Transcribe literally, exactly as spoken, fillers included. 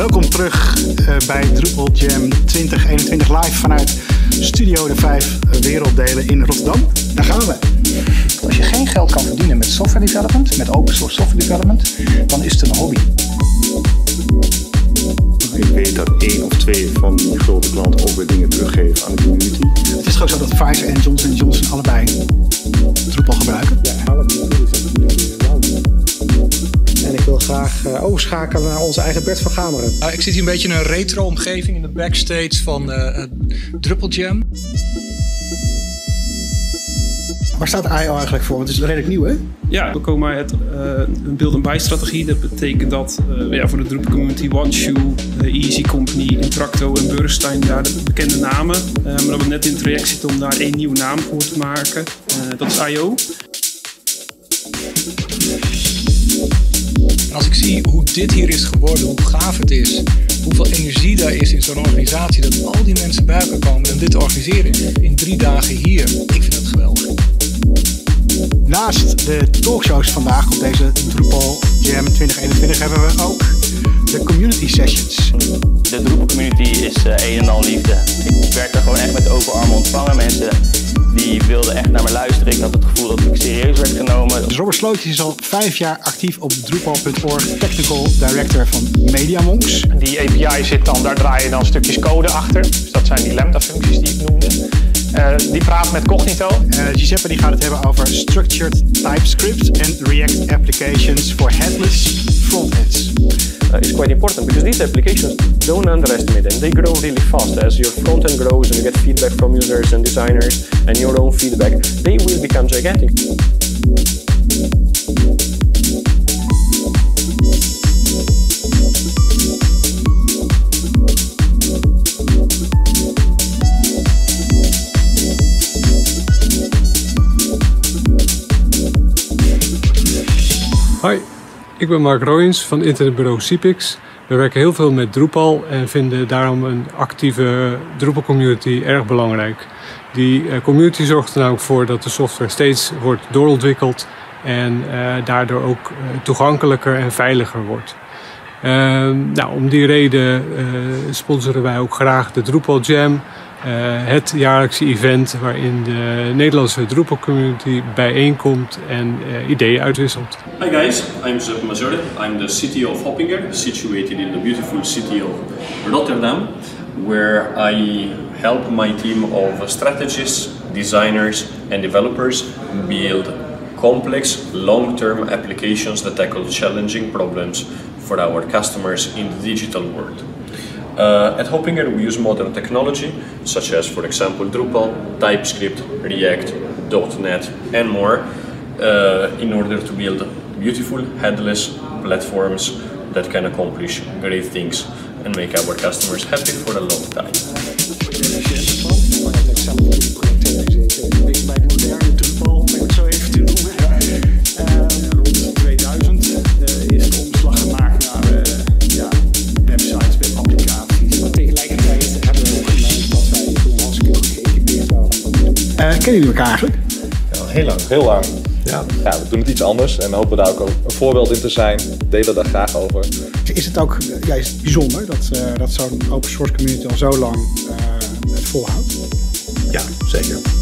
Welkom terug uh, bij Drupal Jam twintig eenentwintig live vanuit Studio de Vijf Werelddelen in Rotterdam. Daar gaan we. Als je geen geld kan verdienen met software development, met open source software development, dan is het een hobby. Ik weet dat één of twee van die grote klanten ook weer dingen teruggeven aan de community. Het is toch zo dat Pfizer en Johnson en Johnson allebei Drupal gebruiken? Ja, allebei is En ik wil graag uh, overschakelen naar onze eigen Bert van Gameren. Uh, ik zit hier een beetje in een retro-omgeving in de backstage van uh, Drupal Jam. Waar staat I O eigenlijk voor? Want het is redelijk nieuw, hè? Ja, we komen uit uh, een beeld- en buy-strategie. Dat betekent dat uh, ja, voor de Drupal community OneShoe, uh, Easy Company, Intracto en Burstein daar de bekende namen. Uh, maar dat we net in het traject zitten om daar één nieuwe naam voor te maken. Uh, dat is I O. En als ik zie hoe dit hier is geworden, hoe gaaf het is, hoeveel energie daar is in zo'n organisatie, dat al die mensen bij elkaar komen en dit te organiseren in drie dagen hier. Ik vind het geweldig. Naast de talkshows vandaag op deze Drupal Jam twintig eenentwintig hebben we ook de community sessions. De Drupal community is uh, een en al liefde. Ik werd er gewoon echt met open armen ontvangen. Mensen die wilden echt naar me luisteren. Ik had het gevoel dat ik serieus werd genomen. Dus Robert Slootjes is al vijf jaar actief op drupal punt org, Technical Director van MediaMonks. Die A P I zit dan, daar draai je dan stukjes code achter. Dus dat zijn die lambda-functies die ik noemde. Uh, die praat met Cognito. Uh, Giuseppe die gaat het hebben over Structured TypeScript en React Applications for Headless Frontends. Uh, it's quite important because these applications, don't underestimate them. They grow really fast. As your front end grows and you get feedback from users and designers and your own feedback, they will become gigantic. Hoi, ik ben Mark Roijens van internetbureau Cipix. We werken heel veel met Drupal en vinden daarom een actieve Drupal community erg belangrijk. Die community zorgt er namelijk voor dat de software steeds wordt doorontwikkeld en uh, daardoor ook uh, toegankelijker en veiliger wordt. Uh, nou, om die reden uh, sponsoren wij ook graag de Drupal Jam. Uh, het jaarlijkse event waarin de Nederlandse Drupal community bijeenkomt en uh, ideeën uitwisselt. Hi guys, I'm Giuseppe Mazzotti. I'm the C T O of Hoppinger, situated in the beautiful city of Rotterdam, where I help my team of strategists, designers and developers build complex long-term applications that tackle challenging problems for our customers in the digital world. Uh, at Hoppinger we use modern technology such as, for example, Drupal, TypeScript, React, dot net and more uh, in order to build beautiful headless platforms that can accomplish great things and make our customers happy for a long time. Uh, kennen jullie elkaar eigenlijk? Ja, heel lang. Heel lang. Ja. Ja, we doen het iets anders en hopen daar ook een voorbeeld in te zijn. We delen daar graag over. Is het ook ja, is het bijzonder dat, uh, dat zo'n open source community al zo lang uh, het volhoudt? Ja, zeker.